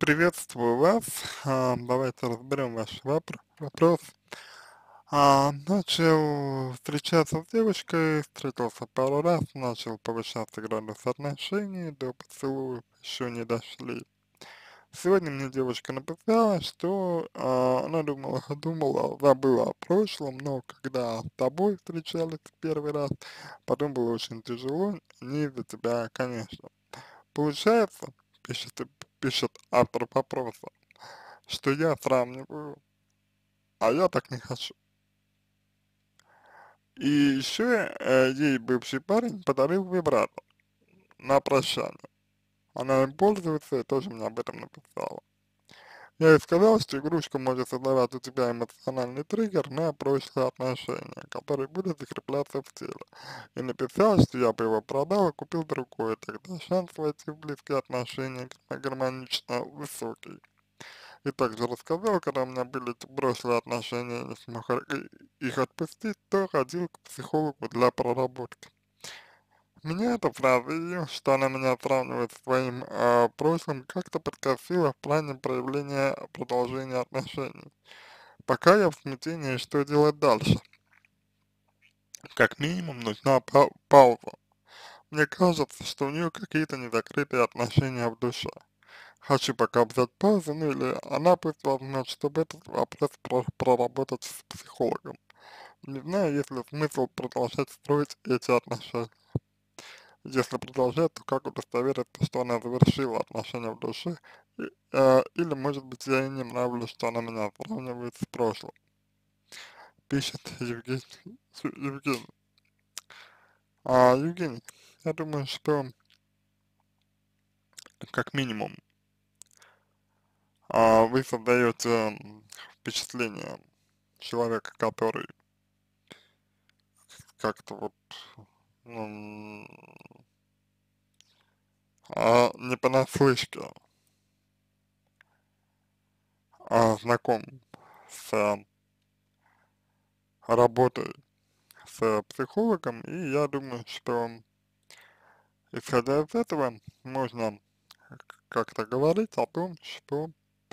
Приветствую вас. Давайте разберем ваш вопрос. Начал встречаться с девушкой, встретился пару раз, начал повышаться градус отношений, до поцелуев еще не дошли. Сегодня мне девушка написала, что она забыла о прошлом, но когда с тобой встречались в первый раз, потом было очень тяжело, не из-за тебя, конечно. Получается, пишет, пишет автор вопроса, что я сравниваю, а я так не хочу. И еще ей бывший парень подарил вибратор на прощание. Она им пользуется и тоже мне об этом написала. Я ей сказал, что игрушка может создавать у тебя эмоциональный триггер на прошлые отношения, который будет закрепляться в теле. И написал, что я бы его продал и купил другой, тогда шанс войти в близкие отношения гармонично высокий. И также рассказал, когда у меня были эти прошлые отношения, я не смог их отпустить, то ходил к психологу для проработки. Меня эта фраза, ее, что она меня сравнивает с своим прошлым, как-то подкосила в плане проявления продолжения отношений. Пока я в смятении, что делать дальше. Как минимум нужна пауза. Мне кажется, что у нее какие-то незакрытые отношения в душе. Хочу пока взять паузу, ну или она пусть возьмет, чтобы этот вопрос проработать с психологом. Не знаю, есть ли смысл продолжать строить эти отношения. Если продолжать, то как удостовериться, что она завершила отношения в душе, или может быть я ей не нравлюсь, что она меня сравнивает с прошлым. Пишет Евгений. Евгений, я думаю, что как минимум вы создаете впечатление человека, который как-то вот ну, не понаслышке знаком с работой с психологом, и я думаю, что исходя из этого можно как-то говорить о том, что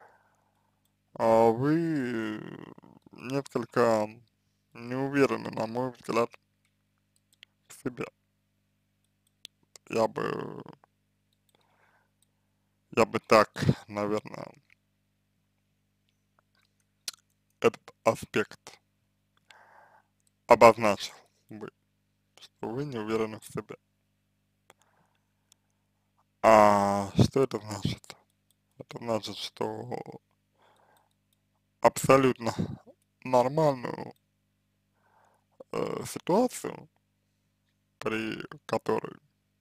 вы несколько не уверены, на мой взгляд, в себе. Я бы, я бы так, наверное, этот аспект обозначил бы, что вы не уверены в себе. Что это значит? Это значит, что абсолютно нормальную ситуацию, при которой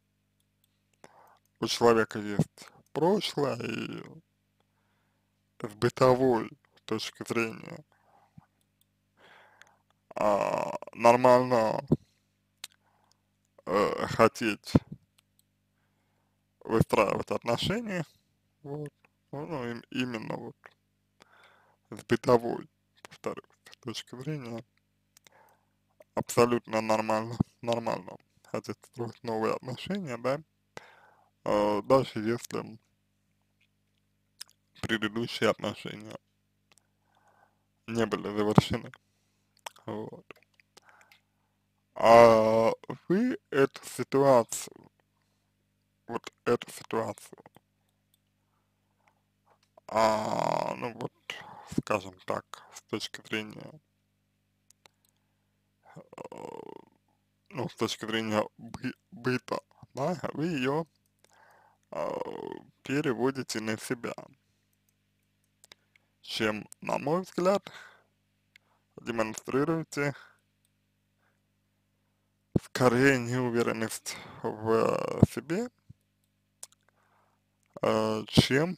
у человека есть прошлое и с бытовой точки зрения нормально хотеть выстраивать отношения, вот, ну, именно вот с бытовой, повторюсь, точки зрения абсолютно нормально хотеть строить новые отношения, да, даже если предыдущие отношения не были завершены, вот. А вы эту ситуацию, ну вот, скажем так, с точки зрения, ну, с точки зрения быта, да, вы ее переводите на себя, чем, на мой взгляд, демонстрируете скорее неуверенность в себе, чем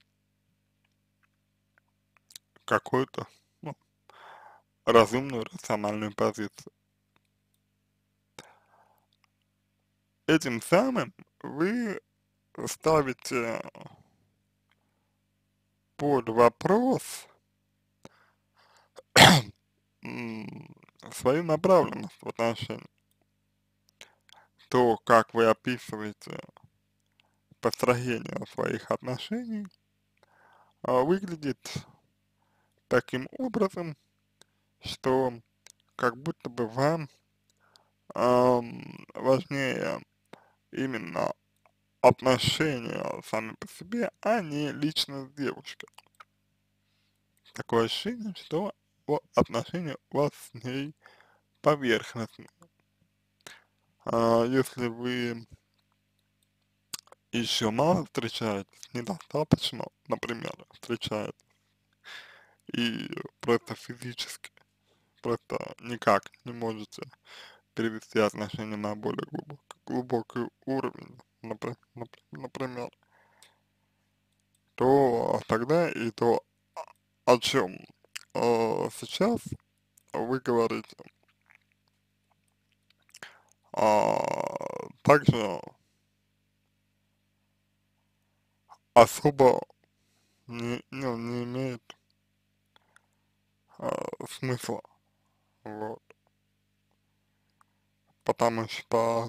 какую-то, ну, разумную, рациональную позицию. Этим самым вы ставите под вопрос свою направленность в отношениях. То, как вы описываете построение своих отношений, выглядит таким образом, что как будто бы вам важнее именно отношения сами по себе, а не лично с девушкой. Такое ощущение, что отношения у вас с ней поверхностные. Если вы еще мало встречаетесь, недостаточно, например, встречаетесь, и просто физически, просто никак не можете перевести отношения на более глубокий уровень, например, то тогда и то, о чем сейчас вы говорите, также особо не имеет смысла, вот, потому что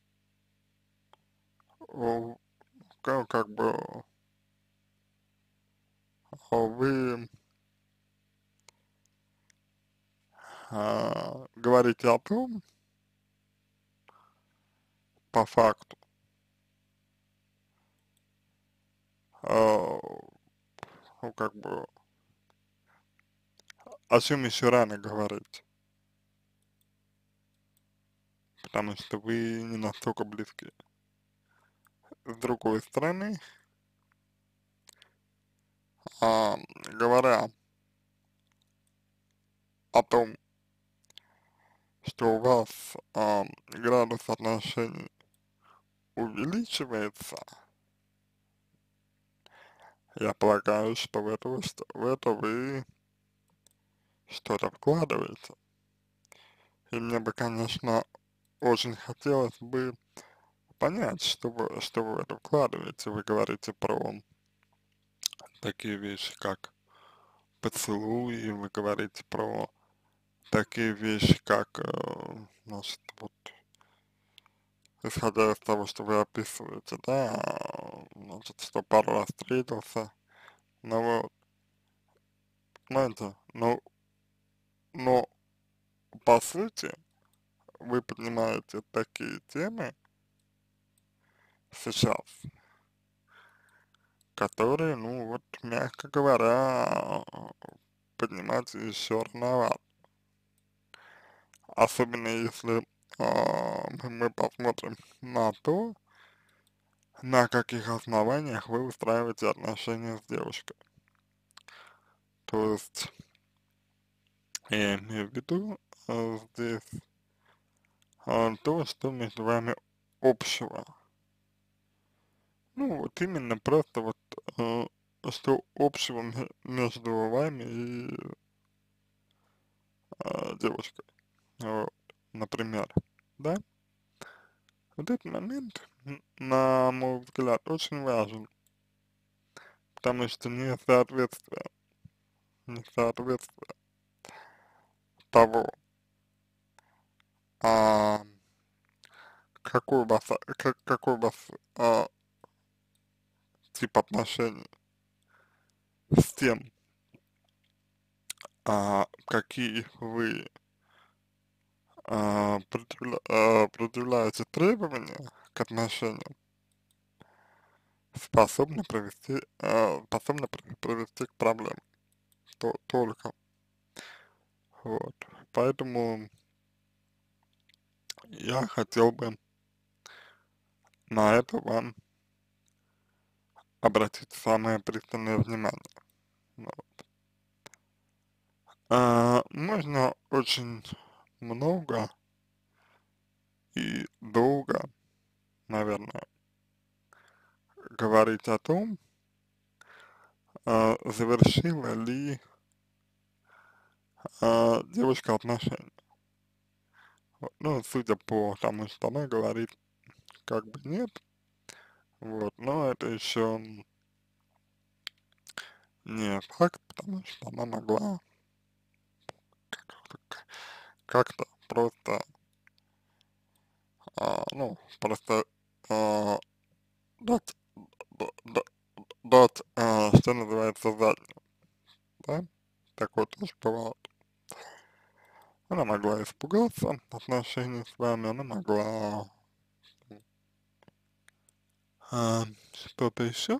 э, как бы вы говорите о том, по факту, а, ну, как бы, о чем еще рано говорить, потому что вы не настолько близки. С другой стороны, а, говоря о том, что у вас градус отношений увеличивается, я полагаю, что в это вы что-то вкладываете. И мне бы, конечно, очень хотелось бы понять, что вы в это вкладываете. Вы говорите про такие вещи, как поцелуи, вы говорите про такие вещи, как, значит, вот, исходя из того, что вы описываете, да, значит, что пару раз встретился, ну вот, знаете, но по сути вы поднимаете такие темы сейчас, которые, ну вот, мягко говоря, поднимать еще рановато. Особенно если мы посмотрим на то, на каких основаниях вы устраиваете отношения с девушкой. То есть, я имею в виду здесь то, что между вами общего. Ну, вот именно просто вот, э, что общего между вами и девушкой. Вот, например, да? Вот этот момент, на мой взгляд, очень важен, потому что несоответствие того, а, какой у вас тип отношений с тем, какие вы предъявляете требования к отношениям, способны привести к проблемам, только, вот, поэтому я хотел бы на это вам обратить самое пристальное внимание, вот. Можно очень много и долго, наверное, говорить о том, завершила ли девушка отношения. Вот, ну, судя по тому, что она говорит, как бы нет, вот, но это еще не факт, потому что она могла как-то просто, ну, просто дать, дать, что называется, заднюю, да, такое тоже бывает. Она могла испугаться отношений с вами, она могла что-то еще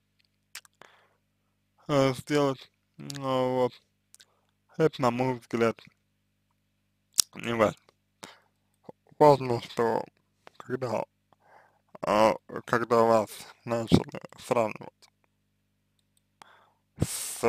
сделать, вот, это, на мой взгляд, не важно. Важно, что когда, когда вас начали сравнивать с,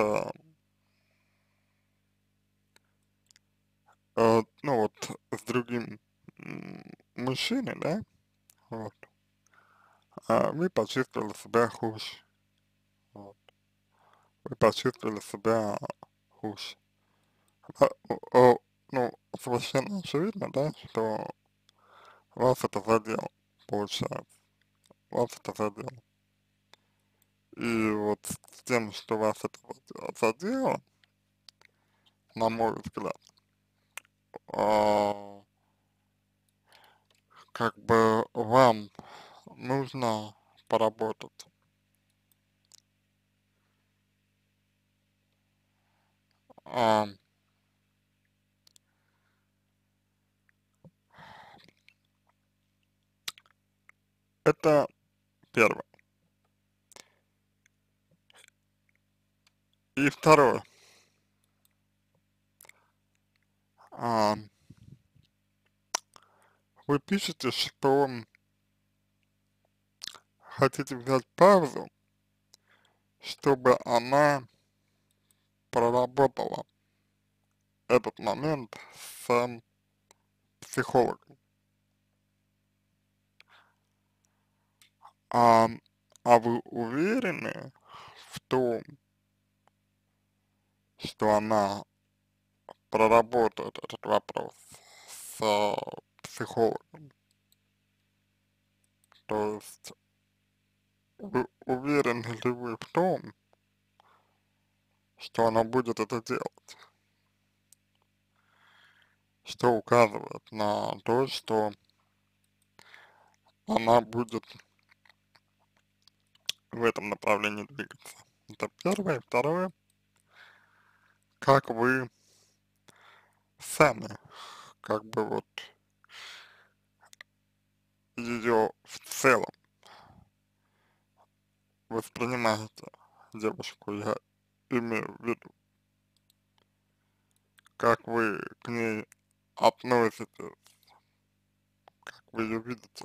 ну вот, с другим мужчиной, да, вот, вы почувствовали себя хуже, вот, вы почувствовали себя хуже. А, ну, совершенно очевидно, да, что вас это задело, получается, вас это задело. И вот с тем, что вас это задело, на мой взгляд, а, как бы вам нужно поработать. А, это первое. И второе. А, вы пишете, что хотите взять паузу, чтобы она проработала этот момент с психологом. А, а вы уверены в том, что она проработает этот вопрос с психологом? То есть вы уверены ли вы в том, что она будет это делать? Что указывает на то, что она будет в этом направлении двигаться? Это первое. Второе, как вы сами, как бы вот ее в целом воспринимаете, девушку, я имею в виду, как вы к ней относитесь, как вы ее видите.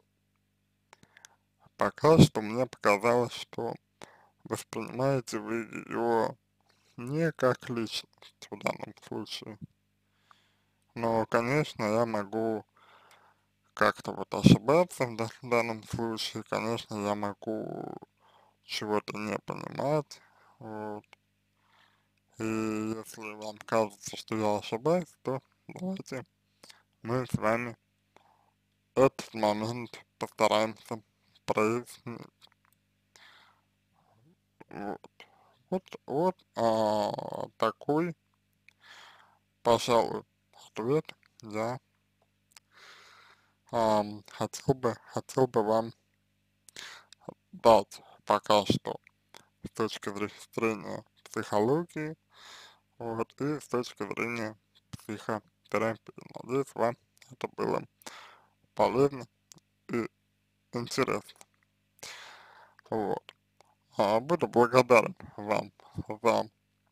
Пока что мне показалось, что воспринимаете вы ее не как личность в данном случае. Но, конечно, я могу как-то вот ошибаться в данном случае, конечно, я могу чего-то не понимать, вот. И если вам кажется, что я ошибаюсь, то давайте мы с вами этот момент постараемся прояснить. Вот. Вот такой, пожалуй, ответ я хотел бы вам дать пока что с точки зрения психологии, вот, и с точки зрения психотерапии. Надеюсь, вам это было полезно и интересно. Вот. Буду благодарен вам за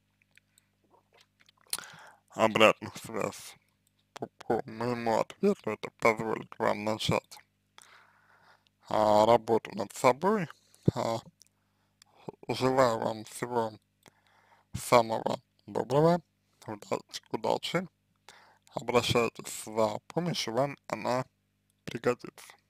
обратную связь по моему ответу. Это позволит вам начать работу над собой. А, Желаю вам всего самого доброго, удачи. Обращайтесь за помощью, вам она пригодится.